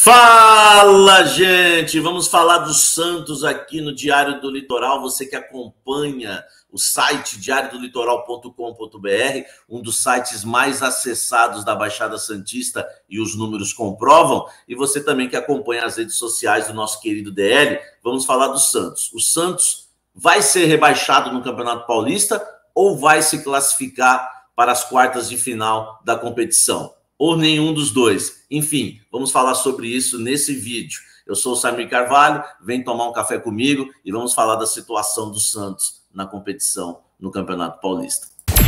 Fala, gente! Vamos falar do Santos aqui no Diário do Litoral. Você que acompanha o site diariodolitoral.com.br, um dos sites mais acessados da Baixada Santista, e os números comprovam. E você também que acompanha as redes sociais do nosso querido DL. Vamos falar do Santos. O Santos vai ser rebaixado no Campeonato Paulista ou vai se classificar para as quartas de final da competição? Ou nenhum dos dois? Enfim, vamos falar sobre isso nesse vídeo. Eu sou o Samir Carvalho, vem tomar um café comigo e vamos falar da situação do Santos na competição no Campeonato Paulista.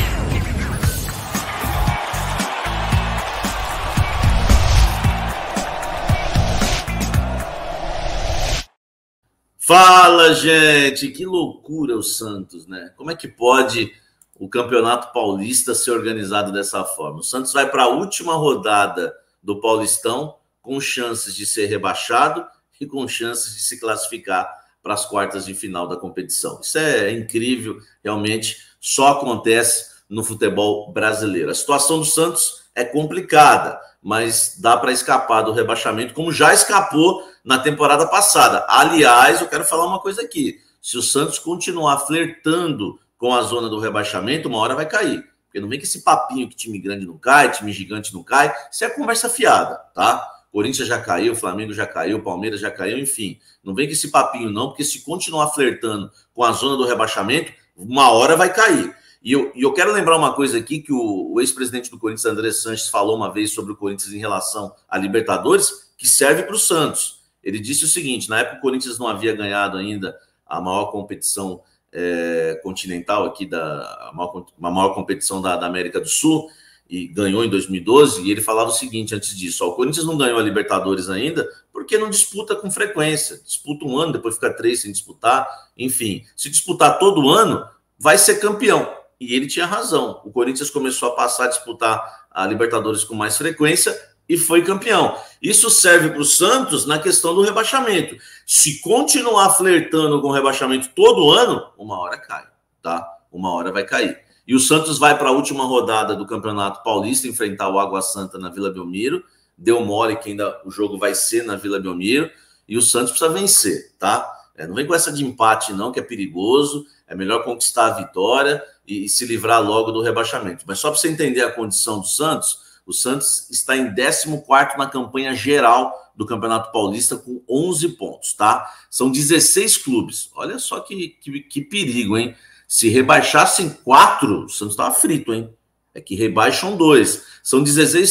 Fala, gente! Que loucura o Santos, né? Como é que pode o Campeonato Paulista ser organizado dessa forma? O Santos vai para a última rodada do Paulistão com chances de ser rebaixado e com chances de se classificar para as quartas de final da competição. Isso é incrível, realmente só acontece no futebol brasileiro. A situação do Santos é complicada, mas dá para escapar do rebaixamento, como já escapou na temporada passada. Aliás, eu quero falar uma coisa aqui. Se o Santos continuar flertando com a zona do rebaixamento, uma hora vai cair. Porque não vem que esse papinho que time grande não cai, time gigante não cai. Isso é conversa fiada, tá? Corinthians já caiu, Flamengo já caiu, Palmeiras já caiu, enfim. Não vem com esse papinho não, porque se continuar flertando com a zona do rebaixamento, uma hora vai cair. E eu quero lembrar uma coisa aqui que o ex-presidente do Corinthians, André Sanches, falou uma vez sobre o Corinthians em relação a Libertadores, que serve para o Santos. Ele disse o seguinte: na época o Corinthians não havia ganhado ainda a maior competição continental aqui, a maior competição da América do Sul, e ganhou em 2012, e ele falava o seguinte antes disso: o Corinthians não ganhou a Libertadores ainda porque não disputa com frequência, disputa um ano, depois fica 3 sem disputar, enfim, se disputar todo ano, vai ser campeão. E ele tinha razão, o Corinthians começou a passar a disputar a Libertadores com mais frequência e foi campeão. Isso serve para o Santos na questão do rebaixamento. Se continuar flertando com o rebaixamento todo ano, uma hora cai, tá? Uma hora vai cair. E o Santos vai para a última rodada do Campeonato Paulista enfrentar o Água Santa na Vila Belmiro. Deu mole que ainda o jogo vai ser na Vila Belmiro. E o Santos precisa vencer, tá? Não vem com essa de empate não, que é perigoso. É melhor conquistar a vitória e se livrar logo do rebaixamento. Mas só para você entender a condição do Santos, o Santos está em 14º na campanha geral do Campeonato Paulista com 11 pontos, tá? São 16 clubes. Olha só que perigo, hein? Se rebaixassem 4, o Santos estava frito, hein? É que rebaixam 2. São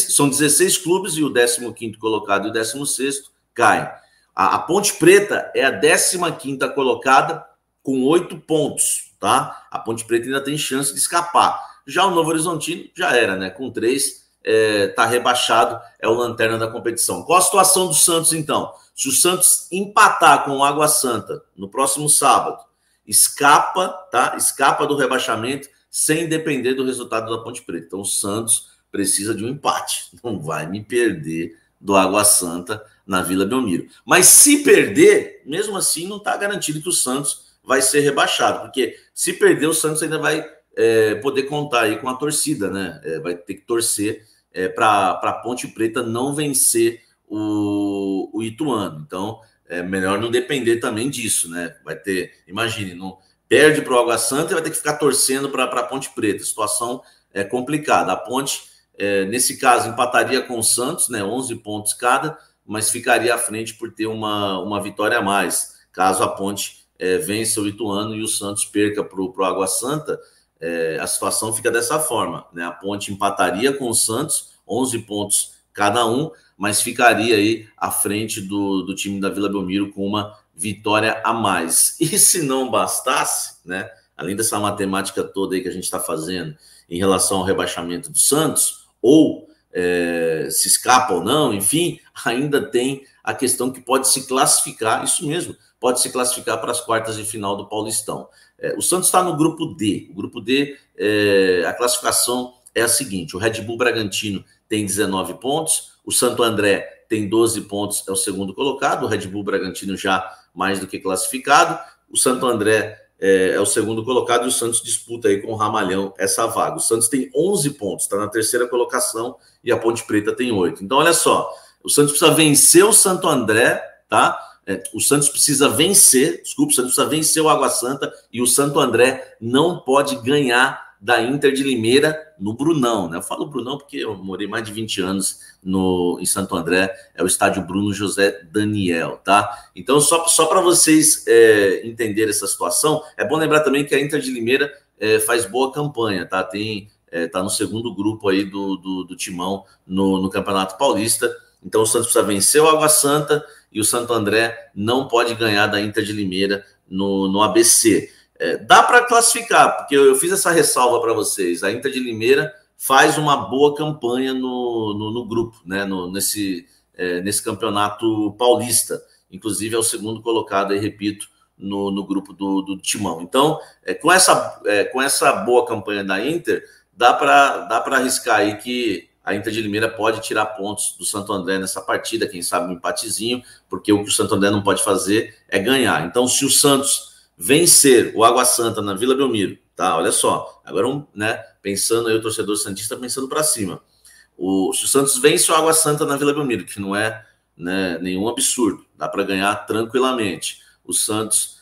16 clubes e o 15º colocado e o 16º caem. A Ponte Preta é a 15ª colocada com 8 pontos, tá? A Ponte Preta ainda tem chance de escapar. Já o Novo Horizontino já era, né? Com 3, tá rebaixado, é o lanterna da competição. Qual a situação do Santos, então? Se o Santos empatar com o Água Santa no próximo sábado, escapa, tá? Escapa do rebaixamento sem depender do resultado da Ponte Preta. Então o Santos precisa de um empate. Não vai me perder do Água Santa na Vila Belmiro. Mas se perder, mesmo assim não está garantido que o Santos vai ser rebaixado, porque se perder o Santos ainda vai poder contar aí com a torcida, né? Vai ter que torcer para a Ponte Preta não vencer o Ituano. Então é melhor não depender também disso, né? Vai ter, imagine, não perde para o Água Santa e vai ter que ficar torcendo para a Ponte Preta. A situação é complicada. A Ponte, nesse caso, empataria com o Santos, né? 11 pontos cada, mas ficaria à frente por ter uma vitória a mais. Caso a Ponte vença o Ituano e o Santos perca para o Água Santa, a situação fica dessa forma, né? A Ponte empataria com o Santos, 11 pontos cada um, mas ficaria aí à frente do time da Vila Belmiro com uma vitória a mais. E se não bastasse, né, além dessa matemática toda aí que a gente está fazendo em relação ao rebaixamento do Santos, ou se escapa ou não, enfim, ainda tem a questão que pode se classificar, isso mesmo, pode se classificar para as quartas de final do Paulistão. O Santos está no grupo D. O grupo D, a classificação é a seguinte: o Red Bull Bragantino tem 19 pontos, o Santo André tem 12 pontos, é o segundo colocado, o Red Bull Bragantino já mais do que classificado, o Santo André é o segundo colocado e o Santos disputa aí com o Ramalhão essa vaga. O Santos tem 11 pontos, está na terceira colocação e a Ponte Preta tem 8. Então, olha só, O Santos precisa vencer o Santo André, tá? O Santos precisa vencer, desculpa, o Santos precisa vencer o Água Santa e o Santo André não pode ganhar da Inter de Limeira no Brunão, né? Eu falo Brunão porque eu morei mais de 20 anos em Santo André, é o estádio Bruno José Daniel, tá? Então, só para vocês entenderem essa situação, é bom lembrar também que a Inter de Limeira faz boa campanha, tá? Tá no segundo grupo aí do Timão no Campeonato Paulista. Então, o Santos precisa vencer o Água Santa e o Santo André não pode ganhar da Inter de Limeira no ABC. Dá para classificar, porque eu fiz essa ressalva para vocês. A Inter de Limeira faz uma boa campanha no grupo, né? Nesse campeonato paulista. Inclusive, é o segundo colocado, aí, repito, no grupo do Timão. Então, com essa boa campanha da Inter, dá para arriscar aí que a Inter de Limeira pode tirar pontos do Santo André nessa partida, quem sabe um empatezinho, porque o que o Santo André não pode fazer é ganhar. Então, se o Santos vencer o Água Santa na Vila Belmiro, tá? Olha só, agora, né, pensando aí, o torcedor santista pensando para cima. Se o Santos vence o Água Santa na Vila Belmiro, que não é, né, nenhum absurdo, dá para ganhar tranquilamente. O Santos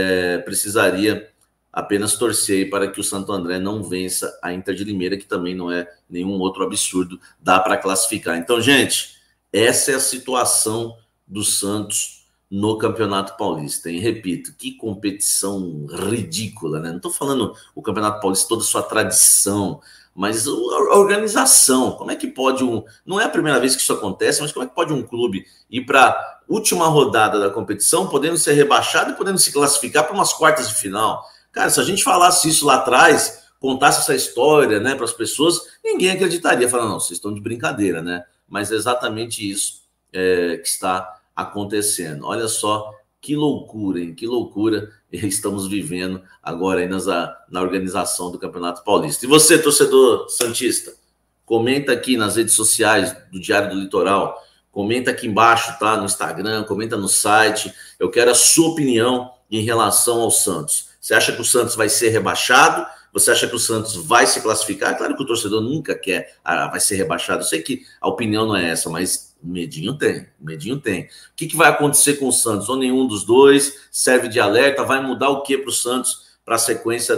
precisaria apenas torcer para que o Santo André não vença a Inter de Limeira, que também não é nenhum outro absurdo, dá para classificar. Então, gente, essa é a situação do Santos no Campeonato Paulista. E repito, que competição ridícula, né? Não estou falando o Campeonato Paulista, toda a sua tradição, mas a organização. Como é que pode não é a primeira vez que isso acontece, mas como é que pode um clube ir para a última rodada da competição, podendo ser rebaixado e podendo se classificar para umas quartas de final? Cara, se a gente falasse isso lá atrás, contasse essa história, né, para as pessoas, ninguém acreditaria, falando, não, vocês estão de brincadeira, né? Mas é exatamente isso que está acontecendo. Olha só que loucura, hein? Que loucura estamos vivendo agora aí na organização do Campeonato Paulista. E você, torcedor santista, comenta aqui nas redes sociais do Diário do Litoral, comenta aqui embaixo, tá? No Instagram, comenta no site. Eu quero a sua opinião em relação ao Santos. Você acha que o Santos vai ser rebaixado? Você acha que o Santos vai se classificar? Claro que o torcedor nunca quer, vai ser rebaixado. Eu sei que a opinião não é essa, mas o medinho tem, o medinho tem. O que vai acontecer com o Santos? Ou nenhum dos dois serve de alerta? Vai mudar o que para o Santos para a sequência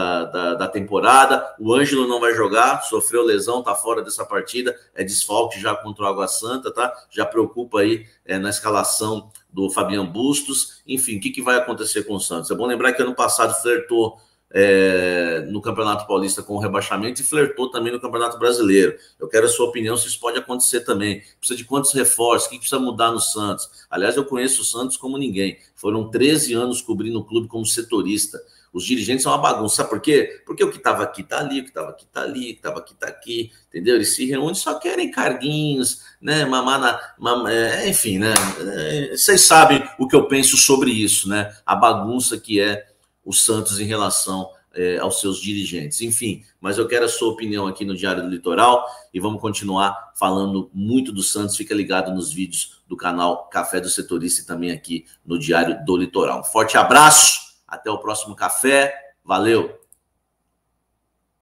da temporada? O Ângelo não vai jogar, sofreu lesão, está fora dessa partida, é desfalque já contra o Água Santa, tá? Já preocupa aí na escalação do Fabian Bustos. Enfim, o que vai acontecer com o Santos? É bom lembrar que ano passado flertou no Campeonato Paulista com o rebaixamento e flertou também no Campeonato Brasileiro. Eu quero a sua opinião se isso pode acontecer também. Precisa de quantos reforços? O que precisa mudar no Santos? Aliás, eu conheço o Santos como ninguém. Foram 13 anos cobrindo o clube como setorista. Os dirigentes são uma bagunça. Sabe por quê? Porque o que estava aqui está ali, o que estava aqui está ali, o que estava aqui está aqui, entendeu? Eles se reúnem, só querem carguinhos, né? Enfim, né? Vocês sabem o que eu penso sobre isso, né? A bagunça que é o Santos em relação aos seus dirigentes. Enfim, mas eu quero a sua opinião aqui no Diário do Litoral e vamos continuar falando muito do Santos. Fica ligado nos vídeos do canal Café do Setorista e também aqui no Diário do Litoral. Um forte abraço, até o próximo café, valeu!